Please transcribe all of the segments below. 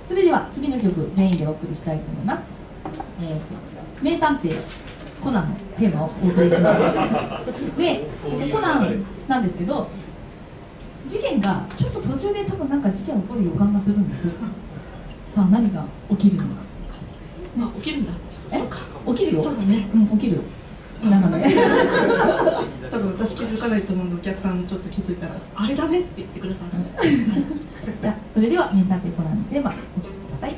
それでは次の曲全員でお送りしたいと思います。名探偵コナンのテーマをお送りします。で、コナンなんですけど、事件がちょっと途中で多分なんか事件起こる予感がするんです。さあ何が起きるのか。 まあ起きるんだ。 起きるよ。 そうだね。 起きる。なんかね。 多分私気づかないと思うんで、お客さんちょっと気づいたらあれだねって言ってください。 じゃあそれでは名探偵コナンのテーマお聴きください。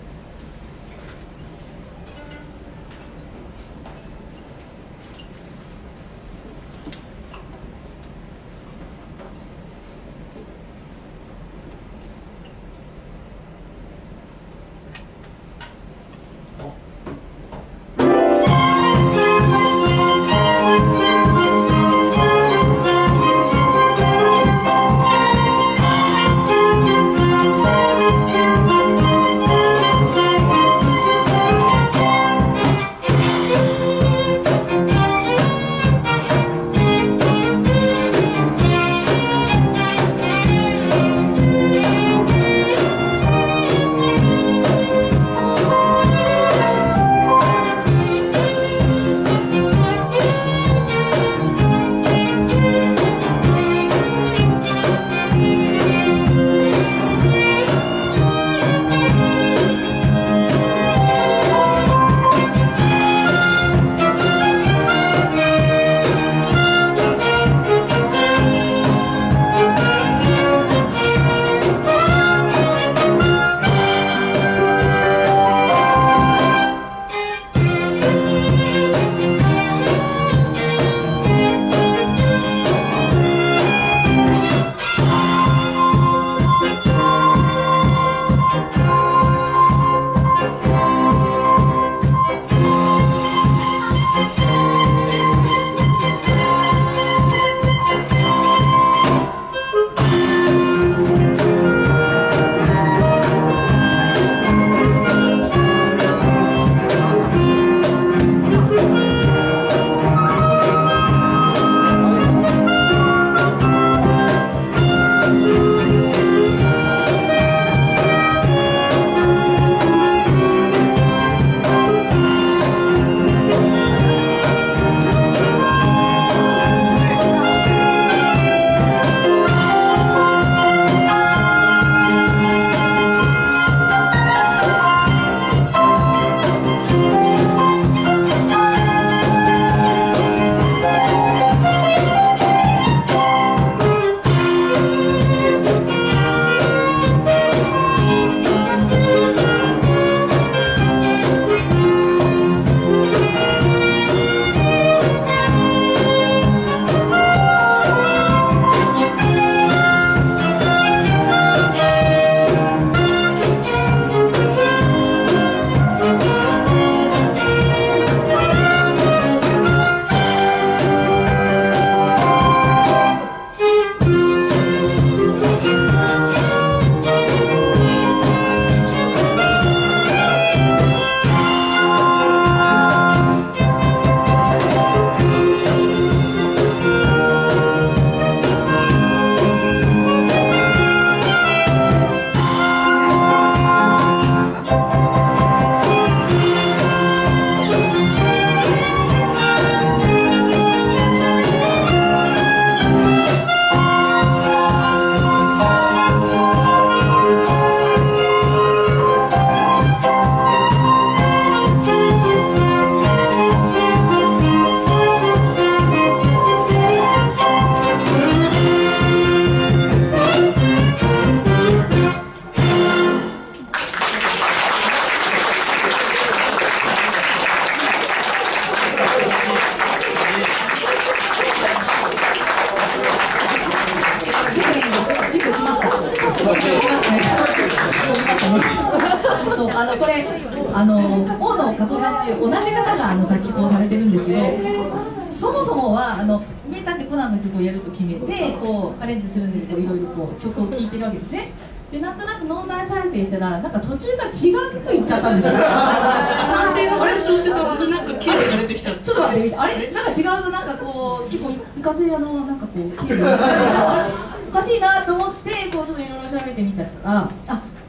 そうこれ大野勝夫さんという同じ方が作曲をされてるんですけど、そもそもは名探偵コナンの曲をやると決めてこうアレンジするんでいろいろ曲を聴いてるわけですね。でなんとなく脳内再生したらなんか途中が違う曲いっちゃったんですよ。 探偵の話をしてたのになんか刑事が出てきちゃって、 ちょっと待ってみて、あれなんか違うぞ、なんかこう結構いかついなんかこう刑事がおかしいなと思ってこうちょっといろいろ調べてみたら、あ、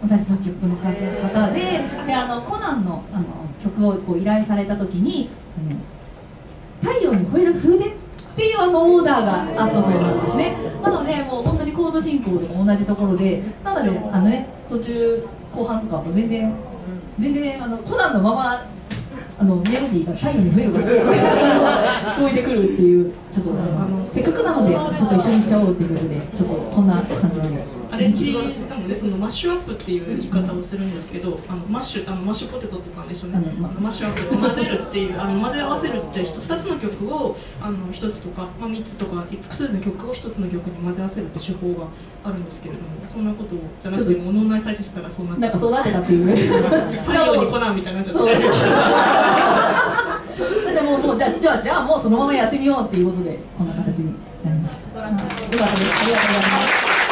同じ作曲の方で、コナンの曲をこう依頼された時に太陽に吠える風でっていうオーダーがあったそうなんですね。なのでもう本当にコード進行でも同じところで、なので途中後半とかも全然コナンのままメロディーが太陽に吠えるが聞こえてくるっていう、ちょっとせっかくなのでちょっと一緒にしちゃおうっていうことで、ちょっとこんな感じでアレンジなので、そのマッシュアップっていう言い方をするんですけど、マッシュマッシュポテトって感じでしょうね。マッシュアップ、混ぜるっていう混ぜ合わせるって2つの曲を1つとか、3つとか複数の曲を1つの曲に混ぜ合わせるって手法があるんですけれども、そんなことじゃなくても脳内再生したらそうなっちゃう、 なんかそうなってたっていう太陽にコナンみたいになっちゃって。 だってもうじゃあもうそのままやってみようっていうことでこんな形になりました。よかったです。ありがとうございます。